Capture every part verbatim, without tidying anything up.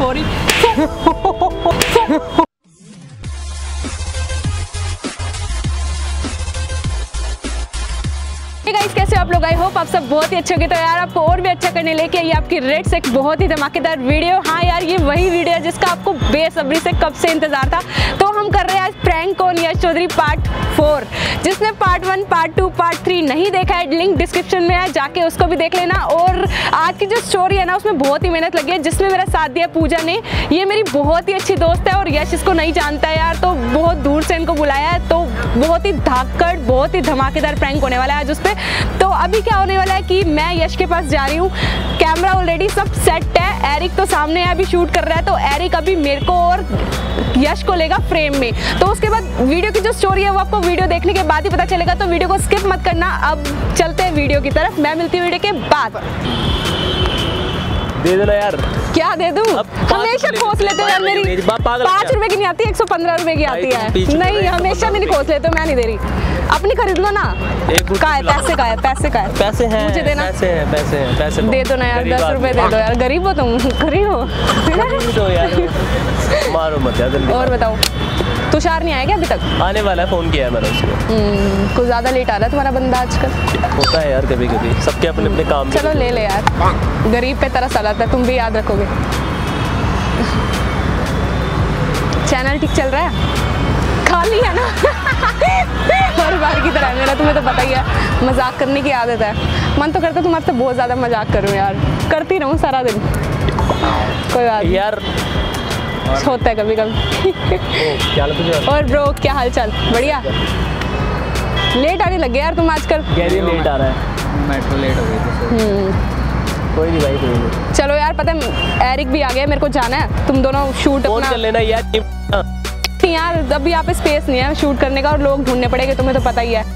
Sorry. Guys कैसे हो आप लोग? आई होप आप सब बहुत ही अच्छे होंगे। तो यार आपको और भी अच्छा करने लेके आई आपकी रिट्स एक बहुत ही धमाकेदार वीडियो। हाँ यार ये वही वीडियो है जिसका आपको बेसब्री से कब से इंतजार था। तो हम कर रहे हैं आज prank on Yash Chaudhary part four. जिसने part one, part two, part three नहीं देखा है, लिंक डिस्क्रिप्शन में है, जाके उसको भी देख लेना। और आज की जो स्टोरी है ना उसमें बहुत ही मेहनत लगी है। जिसमें मेरा साथ दिया पूजा ने, ये मेरी बहुत ही अच्छी दोस्त है और यश इसको नहीं जानता है यार, तो बहुत दूर से इनको बुलाया है। तो बहुत ही धाकड़, बहुत ही धमाकेदार प्रैंक होने वाला है आज उस पर। तो अभी क्या होने वाला है कि मैं यश के पास जा रही हूँ, कैमरा ऑलरेडी सब सेट है, एरिक तो सामने है अभी शूट कर रहा है। तो एरिक अभी मेरे को और यश को लेगा फ्रेम में। तो उसके बाद वीडियो की जो स्टोरी है वो आपको वीडियो देखने के बाद ही पता चलेगा, तो वीडियो को स्किप मत करना। अब चलते हैं वीडियो की तरफ, मैं मिलती हूँ वीडियो के बाद। दे देना यार। क्या दे दूं? हमेशा खोस लेते हो यार मेरी। पाँच रुपए की नहीं आती, एक सौ पंद्रह रुपए की आती है। नहीं हमेशा मेरी खोस लेते हो, मैं नहीं दे रही। अपनी खरीद लो ना। का है पैसे का है पैसे का है पैसे हैं मुझे देना। पैसे हैं पैसे हैं पैसे दे दो ना यार, दस रुपए दे दो यार। गरीब हो तुम, गरीब हो तो यार मारो मत यार जल्दी। और बताओ तुषार नहीं आया क्या अभी तक? आने वाला है, फोन किया है मैंने उसको। कुछ ज्यादा लेट आ रहा है तुम्हारा बंदा आजकल। होता है यार कभी कभी, सबके अपने अपने काम। चलो ले ले यार, गरीब पे तरस आ जाता है, तुम भी याद रखोगे। चैनल ठीक चल रहा है? खाली है ना? हर बार की तरह मेरा, तुम्हें तो पता ही है मजाक करने की आदत है। मन तो करता तुम्हारे से बहुत ज्यादा मजाक करूं यार, करती रहूं सारा दिन। कोई बात यार होता है कभी कभी। क्या तुझे? और ब्रो क्या हाल चाल? बढ़िया। लेट आने लगे यार तुम आजकल। लेट आ रहा है, मेट्रो लेट हो गई थी। कोई नहीं भाई, कोई नहीं। चलो यार पता है एरिक भी आ गया, मेरे को जाना है। तुम दोनों शूट अपना कर लेना यार। यार अभी यहाँ पे स्पेस नहीं है शूट करने का और लोग ढूंढने पड़ेंगे, तुम्हें तो पता ही है।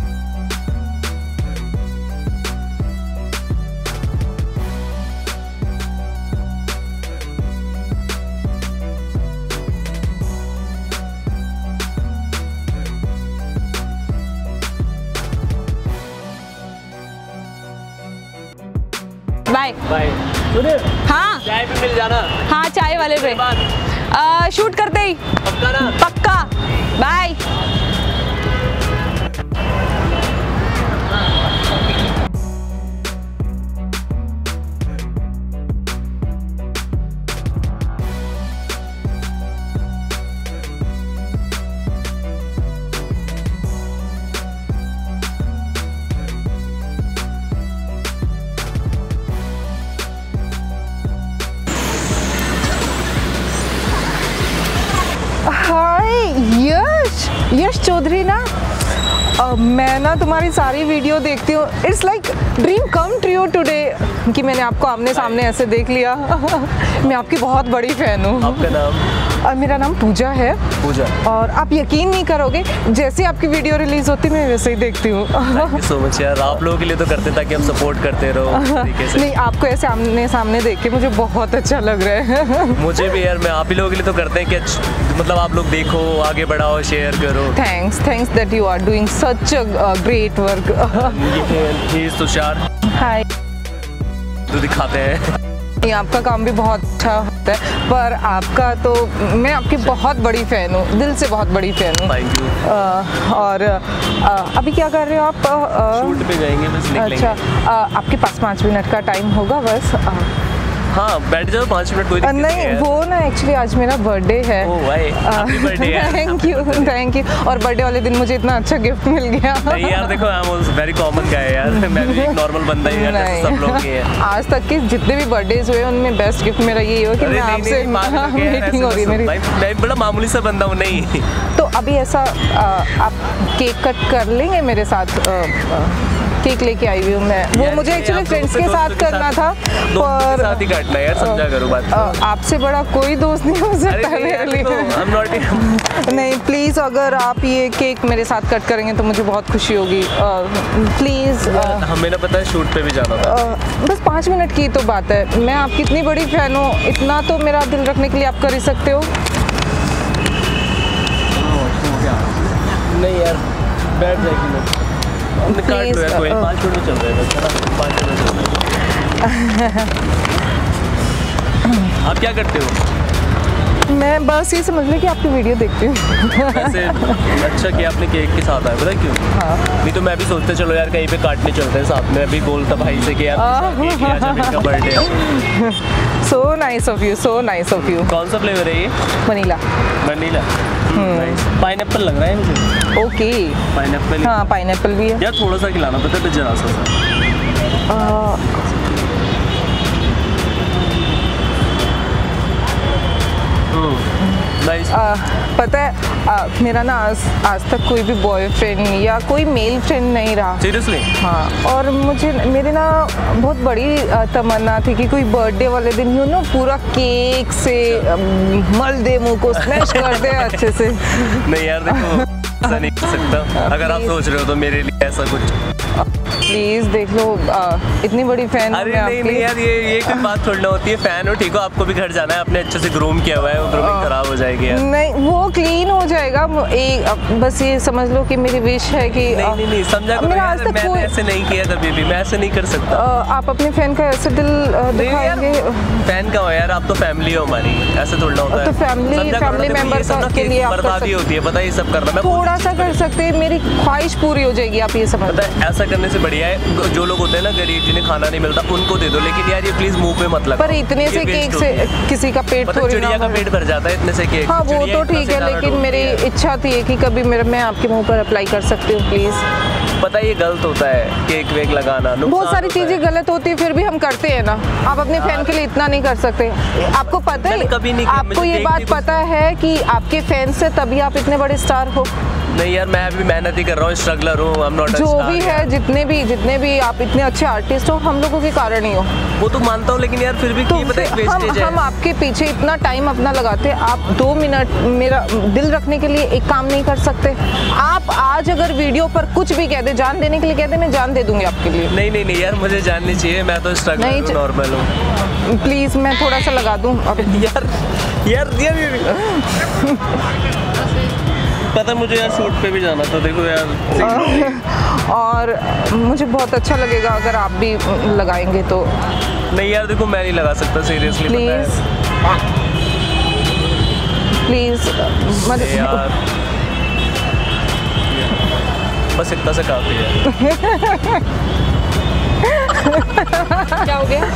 Bye bye. हाँ चाय भी मिल जाना। हाँ चाय वाले पे आ, शूट करते ही पक्का ना? पक्का। बाय। यश यश चौधरी ना, uh, मैं ना तुम्हारी सारी वीडियो देखती हूँ। It's like dream come true today कि मैंने आपको आमने सामने ऐसे देख लिया। मैं आपकी बहुत बड़ी फैन हूँ। आपका नाम? uh, मेरा नाम पूजा है। पूजा। और आप यकीन नहीं करोगे, जैसे आपकी वीडियो रिलीज होती मैं वैसे ही देखती हूँ। थैंक यू सो मच यार, आप लोगों के लिए तो करते ताकि हम सपोर्ट करते रहो तरीके से। नहीं आपको ऐसे आमने सामने देख के मुझे बहुत अच्छा लग रहा है। मुझे भी यार, मैं आप ही लोगों के लिए तो करते हैं कि मतलब आप लोग देखो, आगे बढ़ाओ, शेयर करो। Thanks thanks that you are doing such a great work. He is Tushar. Hi. तो दिखाते हैं आपका काम भी बहुत अच्छा होता है, पर आपका तो मैं आपकी बहुत बड़ी फैन हूँ, दिल से बहुत बड़ी फैन हूँ। Thank you. और आ, अभी क्या कर रहे हो आप? आ, शूट पे जाएंगे बस, निकलेंगे। अच्छा, आ, आपके पास पाँच मिनट का टाइम होगा बस? आ, हाँ बैठ जाओ, पाँच मिनट कोई दिक्कत नहीं, नहीं है। वो ना एक्चुअली आज मेरा बर्थडे है। ओह भाई, हैप्पी बर्थडे यार। Thank you thank you. और बर्थडे वाले दिन मुझे इतना अच्छा गिफ्ट मिल गया। नहीं यार देखो, I am very common guy यार, मैं भी एक नॉर्मल बंदा ही यार, सब लोग ही है। आज तक के जितने भी बर्थडेज हुए उनमें बेस्ट गिफ्ट मेरा यही हुआ कि मैं आपसे मीटिंग हो गई मेरी। मैं बड़ा मामूली सा बंदा हूँ। नहीं तो अभी ऐसा आप केक कट कर लेंगे मेरे साथ? केक लेके आई हुई हूँ मैं, वो मुझे एक्चुअली फ्रेंड्स के साथ करना था, पर साथ ही काटना यार, समझा करो बात। आपसे बड़ा कोई दोस्त नहीं हो सकता मेरे लिए। नहीं प्लीज़, अगर आप ये केक मेरे साथ कट करेंगे तो मुझे बहुत खुशी होगी। प्लीज़। हमें ना पता है शूट पे भी जाना था। बस पाँच मिनट की तो बात है, मैं आपकी इतनी बड़ी फैन हूँ, इतना तो मेरा दिल रखने के लिए आप कर ही सकते हो। नहीं यार बैठ जाएगी, काट लो यार, कोई पाँच मिनट चल रहा है बस, पाँच मिनट चल रहा है। आप क्या करते हो? मैं बस ये समझ लें कि आपकी वीडियो देखती हूँ। वैसे अच्छा कि आपने केक के साथ आया, पता क्यों? हाँ। नहीं तो मैं भी सोचते चलो यार कहीं पे काटने चलते हैं साथ में। अभी बोलता भाई से कि यार केक ले आ जा, इनका बर्थडे है। So nice of you, so nice of you. कौन सा फ्लेवर है ये? वनीला। वनीला। पाइनएप्पल लग रहा है मुझे। ओके। पाइनएप्पल। हाँ पाइनएप्पल भी है यार, थोड़ा सा खिलाना पता है, जरा सा सा। Nice. आ, पता है आ, मेरा ना आज आज तक कोई भी बॉयफ्रेंड या कोई मेल फ्रेंड नहीं रहा। सीरियसली? हाँ, और मुझे मेरी ना बहुत बड़ी आ, तमन्ना थी कि कोई बर्थडे वाले दिन यू नो पूरा केक से आ, मल दे मुंह को, स्मैश कर दे अच्छे से। नहीं यार देखो, ऐसा नहीं कर सकता। अगर आप सोच रहे हो तो मेरे लिए ऐसा कुछ प्लीज देख लो, आ, इतनी बड़ी फैन हूं अरे मैं नहीं आपकी। नहीं यार, ये ये कोई बात थोड़ी होती है। फैन हो ठीक हो, आपको भी घर जाना है, आपने अच्छे से ग्रूम किया हुआ है, वो ग्रूमिंग खराब हो जाएगी यार। नहीं, वो क्लीन हो जाएगा। एक बस ये समझ लो कि मेरी विश है कि नहीं नहीं नहीं समझा करो मेरा यार, आज तक मैंने कोई- ऐसे नहीं किया कभी भी, मैं ऐसे नहीं कर सकता। आ, आप अपने फैन का ऐसे दिल आ, नहीं यार, दिखाएंगे। फैन का हो यार, आप तो फैमिली हो हमारी, ऐसे थोड़ा होता है। तो फैमिली समझा करो, फैमिली देखो, मेंबर ये सब ना के लिए आप कर बर्बादी सकते, होती है, पता है, ये सब करना मैं थोड़ा सा कर सकते हैं, मेरी ख्वाहिश पूरी हो जाएगी। आप ये समझ पता है, ऐसा करने से बढ़िया है जो लोग होते हैं ना गरीब, जिन्हें खाना नहीं मिलता, उनको दे दो, लेकिन यार ये प्लीज मुंह पे मत लगाओ। पर इतने से केक से किसी का पेट पता है, थोड़ी चिड़िया ना का पेट भर जाता है इतने से केक। हाँ वो चिड़िया तो इतना ठीक से है, दाना लेकिन ढूंढती मेरी है। इच्छा थी कि कभी मेरा मैं आपके मुंह पर अप्लाई कर सकती हूँ प्लीज। पता है ये गलत होता है केक वेक लगाना, बहुत सारी नुकसान होता चीजें है। गलत होती है, फिर भी हम करते हैं ना। आप अपने फैन के लिए इतना नहीं कर सकते। आपको पता है, मैंने कभी नहीं किया, आपको मुझे ये बात देखने को- पता है कि आपके फैन से तभी आप इतने बड़े स्टार हो। नहीं यार, मैं अभी मेहनत ही कर रहा हूँ, स्ट्रगलर हूँ, आई एम नॉट अ जो स्टार भी है, जितने भी जितने भी आप इतने अच्छे आर्टिस्ट हो, हम लोगों के कारण ही हो। वो तो मानता हूँ, लेकिन यार फिर भी तो ये पता है फिर हम वेस्टेज है। हम आपके पीछे इतना टाइम अपना लगाते हैं, आप दो मिनट मेरा दिल रखने के लिए एक काम नहीं कर सकते? आप आज अगर वीडियो पर कुछ भी कह दे, जान देने के लिए कह दे, मैं जान दे दूंगी आपके लिए। नहीं नहीं नहीं यार, मुझे जाननी चाहिए, मैं तो स्ट्रगलर नहीं, हूँ, नॉर्मल हूँ। प्लीज मैं थोड़ा सा लगा दूं अब। यार यार यार पता मुझे यार शूट पे भी जाना था, देखो यार। और मुझे बहुत अच्छा लगेगा अगर आप भी लगाएंगे तो। नहीं यार देखो, मैं नहीं लगा सकता सीरियसली, प्लीज प्लीज मत यार, बस इतना से काफी है। क्या हो गया?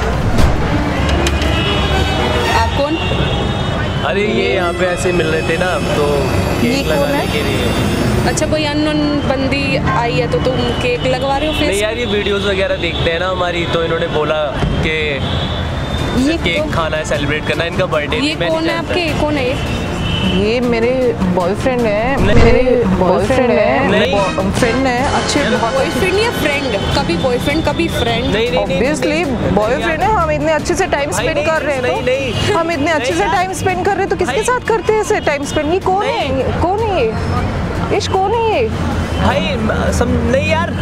आप कौन? अरे ये यहाँ पे ऐसे मिल रहे थे ना, तो ये केक कौन लगाने है? के लिए। अच्छा, कोई अननोन बंदी आई है तो तुम केक लगवा रहे हो फेस? नहीं यार, ये वीडियोस वगैरह देखते हैं ना हमारी, तो इन्होंने बोला कि ये केक खाना है, सेलिब्रेट करना है, इनका बर्थडे। ये कौन है आपके? कौन है ये? ये मेरे बॉयफ्रेंड है, नहीं, मेरे बॉयफ्रेंड है, नहीं। फ्रेंड है, अच्छे बहुत बॉयफ्रेंड या फ्रेंड? कभी बॉयफ्रेंड कभी फ्रेंड। नहीं नहीं नहीं, ऑब्वियसली बॉयफ्रेंड है। हम इतने अच्छे से टाइम भाई स्पेंड नहीं, कर रहे हैं नहीं, तो नहीं। हम इतने अच्छे नहीं से यार। टाइम स्पेंड कर रहे हैं तो किसके भाई। साथ करते हैं ऐसे टाइम स्पेंड? ये कौन है? नहीं। ये कौन है? ये इश कौन है ये? भाई म- सम नहीं यार,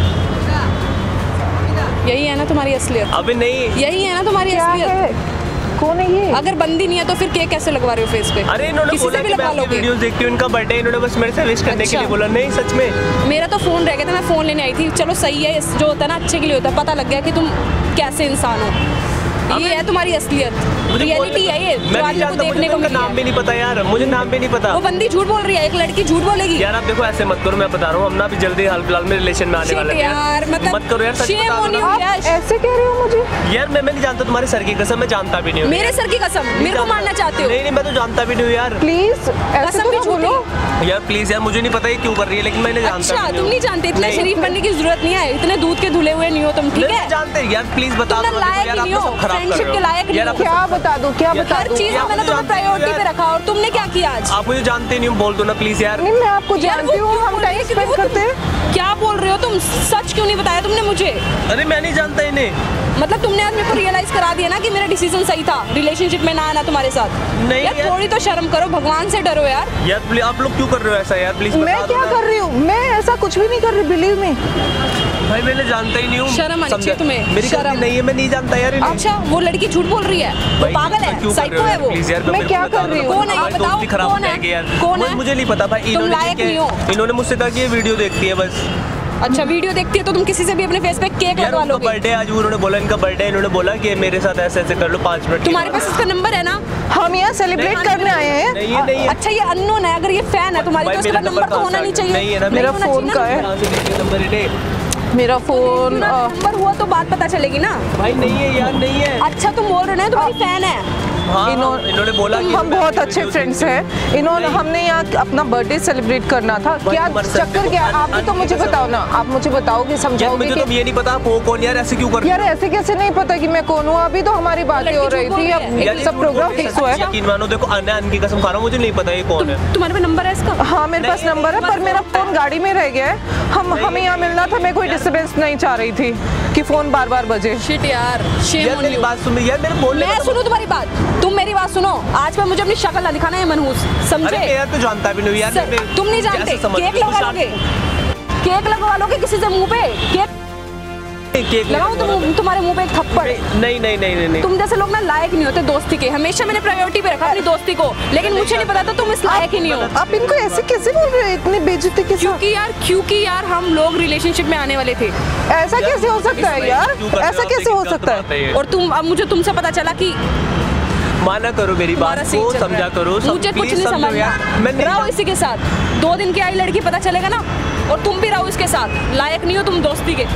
यही है ना तुम्हारी असलियत? अभी नहीं। यही है ना तुम्हारी क्या असलियत? है? कौन है ये? अगर बंदी नहीं है तो फिर केक कैसे लगवा रहे हो फेस पे? अरे इन्होंने किसी बोला से भी कि मैं लगवा आपकी लोगे? वीडियोस देखती हूँ, इनका बर्थडे, इन्होंने बस मेरे से विश करने के अच्छा। लिए बोला। नहीं सच में, मेरा तो फोन रह गया था, मैं फोन लेने आई थी। चलो सही है, इस- जो होता है ना अच्छे के लिए होता है। पता लग गया कि तुम कैसे इंसान हो। ये है तुम्हारी असलियत, मुझे रियलिटी है ये, मैं जो नहीं आज को जानता, देखने मुझे को उनका मिली नाम है। भी नहीं पता यार, मुझे नाम भी नहीं पता। वो बंदी झूठ बोल रही है, एक लड़की झूठ बोलेगी? यार आप देखो ऐसे मत करो, मैं बता रहा हूँ, हम ना अभी जल्दी हाल फिलहाल में रिलेशन में आने Shit वाले हैं यार, मतलब मत करो यार, सच shame बता दो on ना। you। आप यश। ऐसे कह रहे हो मुझे? यार मैं मैं नहीं जानता, तुम्हारे सर की कसम, मैं जानता भी नहीं हूँ। मेरे सर की कसम, मेरे को मारना चाहते हो? नहीं नहीं, मैं तो जानता भी नहीं हूँ यार। प्लीज ऐसे कसम तो भी ना झूठी। यार बोलो। प्लीज यार, मुझे नहीं पता ये क्यों कर रही है, लेकिन मैंने जानता अच्छा, भी तुम नहीं जानते, इतने नहीं। शरीफ बनने की जरूरत नहीं है, इतने दूध के धुले हुए नहीं हो तुम, ठीक नहीं है? जानते यार, प्लीज बता तुम दो ना लायक यार, ही आप नहीं तो हो, सब खराब कर फ्रेंडशिप रहे के हो। लायक नहीं यार, हो। आप तो क्या बता दूं, क्या यार, बता हर दूं? चीज यार, में मैंने मुझे तुम्हें जानते हो प्रायोरिटी पे यार। रखा, और तुमने क्या किया आज? आप मुझे जानते नहीं हो, बोल दो ना प्लीज यार। नहीं, मैं आपको यार, जानती वो हूँ, क्यों हम बोल टाइम रही है कि स्पेंड वो- करते हैं। क्या बोल रहे हो तुम? सच क्यों नहीं बताया तुमने मुझे? अरे मैं नहीं जानता इन्हें। मतलब तुमने आज मेरे को रियलाइज करा दिया ना कि मेरा डिसीजन सही था, रिलेशनशिप में ना आना तुम्हारे साथ। नहीं यार यार। थोड़ी तो शर्म करो, भगवान से डरो यार। यार प्लीज, आप लोग क्यों कर रहे हो ऐसा यार, प्लीज मैं बता दो क्या ना। कर रही हूँ? मैं ऐसा कुछ भी नहीं कर रही, बिलीव मी। भाई मैंने जानता ही नहीं हूँ। शर्म आनी समझा? चाहिए तुम्हें, मेरी शर्म। गलती नहीं है, मैं नहीं जानता यार इन्हें। अच्छा, वो लड़की झूठ बोल रही है, वो भाई, पागल क्यों है, कर रहे साइको हो है यार? वो। प्लीज यार, मैं मेरे को क्या बता कर दो रही ना, हूँ? कौन है ये हमारी बताओ, दोस्ती खराब हो कौन है? जाएगी यार। कौन मुझे- है? मुझे नहीं पता भाई, तुम इन्होंने लायक क्या- नहीं हो। इन्होंने मुझसे कहा कि ये वीडियो देखती है बस। अच्छा वीडियो देखती है तो तुम किसी से भी अपने फेस पे केक लगवा लोगे? बर्थडे आज उन्होंने बोला, इनका बर्थडे, इन्होंने बोला कि मेरे साथ ऐसे ऐसे कर लो पाँच मिनट। तुम्हारे पास इसका नंबर है ना? हम यहाँ सेलिब्रेट करने आए हैं। नहीं नहीं। अच्छा ये अननोन है, अगर ये फैन है तुम्हारी तो इसका नंबर तो होना नहीं चाहिए। मेरा फोन का है, मेरा फोन नंबर हुआ तो बात पता चलेगी ना। भाई नहीं है यार, नहीं है। अच्छा तुम बोल रहे हो तुम्हारी फैन है। हाँ, इन्होंने इन्होंने बोला कि हम बहुत अच्छे फ्रेंड्स हैं। इन्होंने हमने यहाँ अपना बर्थडे सेलिब्रेट करना था। क्या चक्कर क्या? आप भी तो मुझे बताओ ना, आप मुझे बताओगे, समझाओगे कि मुझे ये नहीं पता आप हो कौन यार, ऐसे क्यों कर? यार ऐसे कैसे नहीं पता कि मैं कौन हूँ? अभी तो हमारी बातें हो रही थी, अब सब प्रोग्राम फिक्स हुआ है। यकीन मानो, देखो अन्य अन की कसम खा रहा हूँ, मुझे नहीं पता ये कौन है। तुम्हारे पास नंबर है इसका? हाँ मेरे पास नंबर है, पर मेरा फोन गाड़ी में रह गया है। हम हमें यहाँ मिलना था, मैं कोई डिस्टर्बेंस नहीं चाह रही थी कि फोन बार बार बजे। शिट यार, शेम ऑन मेरी यू। बात सुन यार, मेरे बोलने मैं सुनूं तुम्हारी बात? तुम मेरी बात सुनो, आज पर मुझे अपनी शक्ल ना दिखाना है मनहूस, समझे? अरे यार तो जानता भी नहीं यार। तुम नहीं जानते? केक लगवा लोगे? केक लगवा लोगे किसी से मुंह पे? केक केक लगाऊं तुम तुम्हारे मुंह पे एक थप्पड़? नहीं नहीं नहीं नहीं। तुम जैसे लोग ना लायक नहीं होते दोस्ती के। हमेशा मैंने प्रायोरिटी पे रखा अपनी दोस्ती को, लेकिन मुझे नहीं पता था तुम इस लायक ही नहीं हो। आप इनको ऐसे कैसे बोल रहे हो इतनी बेइज्जती के साथ? क्योंकि यार क्योंकि यार हम लोग रिलेशनशिप में आने वाले थे। ऐसा कैसे हो सकता है यार? ऐसा कैसे हो सकता है? और तुम, अब मुझे तुमसे पता चला कि माना करो मेरी बात को, समझा करो। मुझे कुछ नहीं समझना, मैं रहो इसी के साथ। दो दिन की आई लड़की पता चलेगा ना, और तुम भी रहो इसके साथ। लायक नहीं हो तुम दोस्ती के।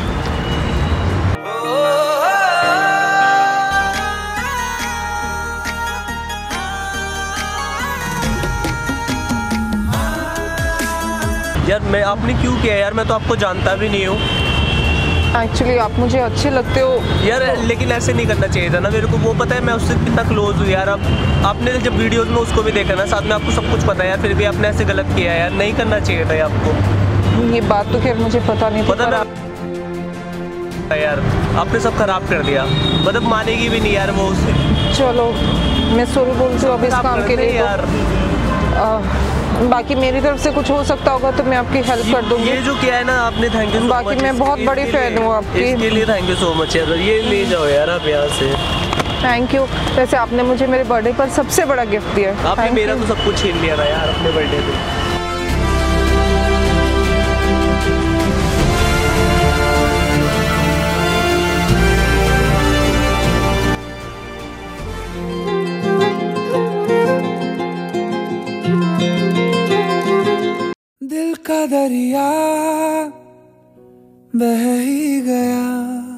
यार मैं आपने क्यों किया यार? मैं तो आपको जानता भी नहीं हूँ। एक्चुअली आप मुझे अच्छे लगते हो यार, लेकिन ऐसे नहीं करना चाहिए था ना मेरे को। वो पता है मैं उससे कितना क्लोज हूँ यार। अब आपने जब वीडियोस में उसको भी देखा ना साथ में, आपको सब कुछ पता है यार, फिर भी आपने ऐसे गलत किया यार। नहीं करना चाहिए था आपको। ये बात तो खैर मुझे पता नहीं पता ना यार, आपने सब खराब कर दिया। मतलब मानेगी भी नहीं यार वो उसे। चलो मैं सॉरी बोलती हूँ अब इस काम के लिए यार। बाकी मेरी तरफ से कुछ हो सकता होगा तो मैं आपकी हेल्प कर दूंगी। ये जो किया है ना आपने, थैंक यू सो मच। बाकी मैं बहुत बड़ी फैन हूँ आपकी। इसके लिए थैंक यू सो मच यार। ये ले जाओ यार आप यहाँ से। Thank you. वैसे आपने मुझे मेरे बर्थडे पर सबसे बड़ा गिफ्ट दिया। आपने मेरा तो सब कुछ छीन लिया था यार अपने बर्थडे पे। दिल का दरिया बह ही गया,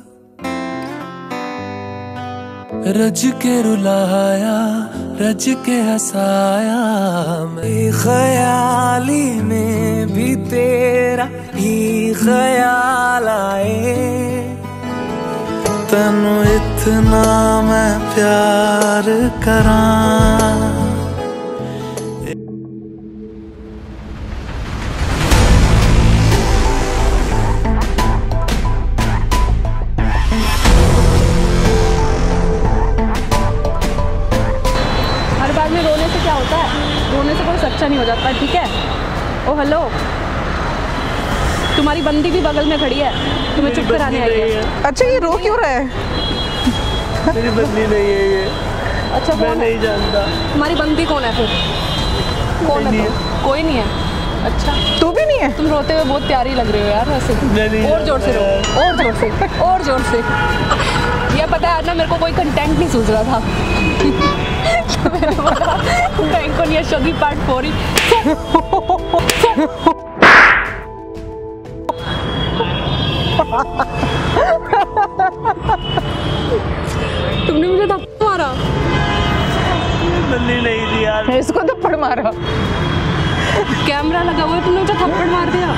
रज के रुलाया, रज के हंसाया। मैं ख्याली में भी तेरा ही ख्याल आए, तनु इतना मैं प्यार करा। रोने से क्या होता है? रोने से कोई सच्चा नहीं हो जाता, ठीक है? ओ हेलो, तुम्हारी बंदी भी बगल में खड़ी है, तुम्हें चुप कराने आई है। अच्छा ये रो क्यों रहा है? मेरी बंदी नहीं है ये। अच्छा मैं नहीं जानता। तुम्हारी बंदी कौन है फिर? कौन है? कोई नहीं है। अच्छा तू भी नहीं है? तुम रोते हुए बहुत प्यारी लग रहे हो यार वैसे। और जोर से रो, और जोर से, और जोर से। ये पता है ना, मेरे को कोई कंटेंट नहीं सूझ रहा था। बैंक को यश चौधरी पार्ट फोर ही। तुमने मुझे थप्पड़ मारा। बंदी नहीं थी यार। इसको थप्पड़ मारा। कैमरा लगा हुआ है, तुमने मुझे थप्पड़ मार दिया।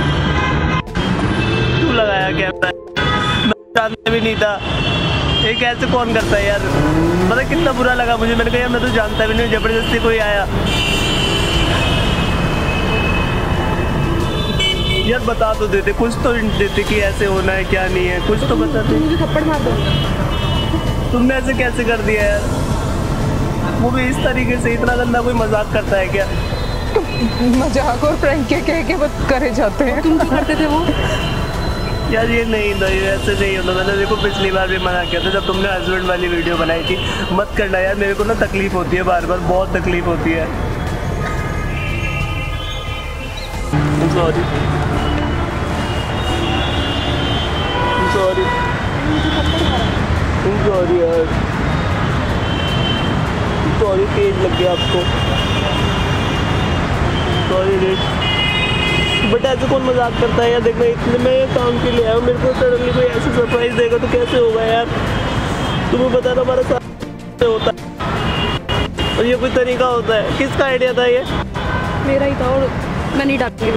तू लगाया कैमरा? मैं जानता भी नहीं था। ये कैसे कौन करता है यार? मतलब कितना बुरा लगा मुझे। मैंने कहा यार मैं तो जानता भी नहीं, जबरदस्ती कोई आया। यार बता तो देते, कुछ तो देते कि ऐसे होना है क्या नहीं है, कुछ तो बता दे। मुझे थप्पड़ मार दो। तुमने ऐसे कैसे कर दिया यार? वो भी इस तरीके से? इतना गंदा कोई मजाक करता है क्या? मजाक और प्रैंक के कह के बस करे जाते हैं। तुम तो करते थे वो। यार ये नहीं था, ये ऐसे नहीं होता। मैंने देखो पिछली बार भी मना किया था जब तुमने हस्बैंड वाली वीडियो बनाई थी। मत करना यार, मेरे को ना तकलीफ होती है, बार बार बहुत तकलीफ होती है। सॉरी। मुझे थप्पड़ मारा। सॉरी यार, सॉरी तेज लग गया आपको, सॉरी रिट्स। बट ऐसे कौन मजाक करता है यार? देखना इतने मैं ये काम के लिए आया हूँ, मेरे को सडनली कोई ऐसे सरप्राइज देगा तो कैसे होगा यार? तुम्हें पता ना हमारा साथ होता है और ये कोई तरीका होता है? किसका आइडिया था ये? मेरा ही था और मैं नहीं डालूंगी।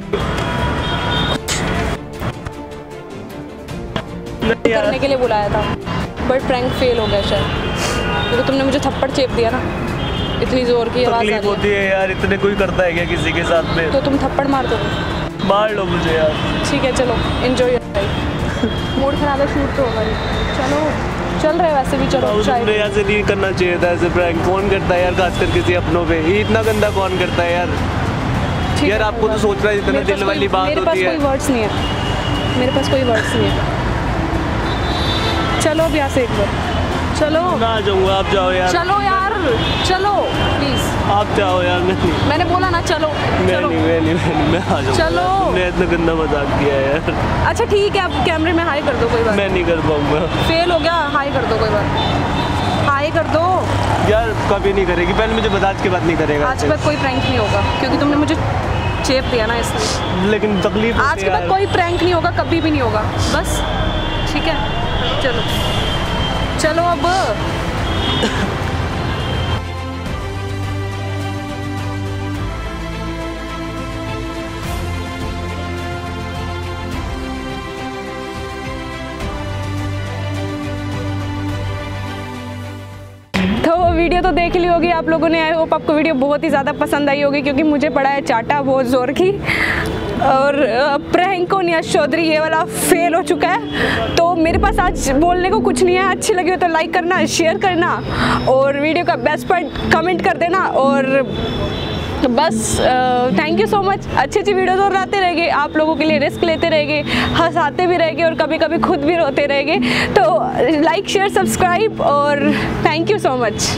नहीं यार, करने के लिए बुलाया था बट प्रैंक फेल हो गया शायद, क्योंकि तुमने मुझे थप्पड़ चेप दिया ना, इतनी जोर की आवाज आ तकलीफ रही होती है यार, इतने कोई करता है क्या किसी के साथ में? तो तुम थप्पड़ मार दोगे? मार लो मुझे यार। ठीक है चलो, एंजॉय योर लाइफ। मूड खराब है, शूट तो होगा ही। चलो चल रहे वैसे भी, चलो चाय। तुमने ऐसे नहीं करना चाहिए था, ऐसे प्रैंक कौन करता है यार, खासकर किसी अपनों पे। ये इतना गंदा कौन करता है यार? यार आपको तो सोचना है, इतना दिल वाली बात होती है। मेरे पास कोई वर्ड्स नहीं है, मेरे पास कोई वर्ड्स नहीं है। चलो अब यहाँ से एक बार, चलो। मैं आ जाऊंगा, आप जाओ यार। चलो यार, चलो प्लीज। आप जाओ यार। नहीं, मैंने बोला ना चलो। मैं चलो। नहीं मैं नहीं मैं नहीं मैं आ जाऊंगा। चलो। तुमने इतना गंदा मजाक किया यार। अच्छा ठीक है, आप कैमरे में हाई कर दो कोई बात। मैं नहीं कर पाऊंगा। फेल हो गया, हाई कर दो कोई बात, हाई कर दो। यार कभी नहीं करेगी, पहले मुझे बता, आज के बाद नहीं करेगा। आज के बाद कोई प्रैंक नहीं होगा क्योंकि तुमने मुझे चेप दिया ना इसलिए। लेकिन तकलीफ आज के बाद कोई प्रैंक नहीं होगा, कभी भी नहीं होगा, बस ठीक है। चलो चलो अब। तो वीडियो तो देख ली होगी आप लोगों ने। आई होप आपको वीडियो बहुत ही ज़्यादा पसंद आई होगी, क्योंकि मुझे पड़ा है चाटा बहुत ज़ोर की, और प्रैंक ऑन यश चौधरी ये वाला फेल हो चुका है। तो मेरे पास आज बोलने को कुछ नहीं है। अच्छी लगी हो तो लाइक करना, शेयर करना और वीडियो का बेस्ट पार्ट कमेंट कर देना। और बस थैंक यू सो मच। अच्छी अच्छी वीडियोज़ और आते रहेंगे आप लोगों के लिए, रिस्क लेते रहेंगे, हंसाते भी रहेंगे और कभी कभी खुद भी रोते रहेंगे। तो लाइक शेयर सब्सक्राइब और थैंक यू सो मच।